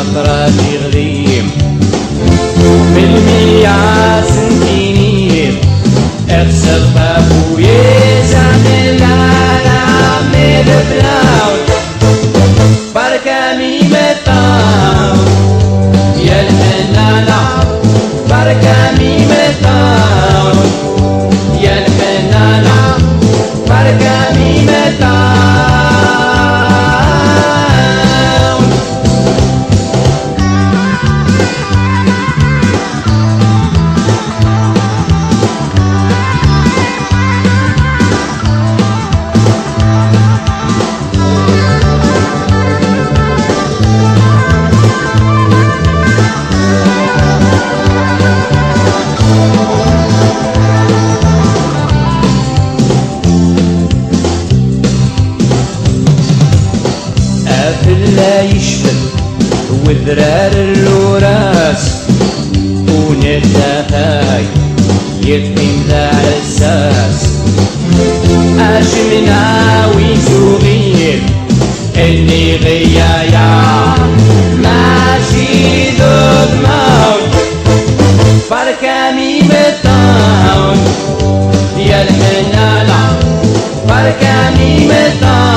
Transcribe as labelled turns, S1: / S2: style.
S1: خاطراتي غليم بالمية سنتينير اغسل طابويا زعمل على عمي البلاو بركاني مطاو يا الحنانة بركاني مطاو يا الحنانة بركاني مطاو لا يشفل وذرار الوراس ونتهاي يتم ذا عساس أشمنا ويزوغير اللي غيايا ماشي ذوق موت بركاني مطاون يا الحنانة بركاني مطاون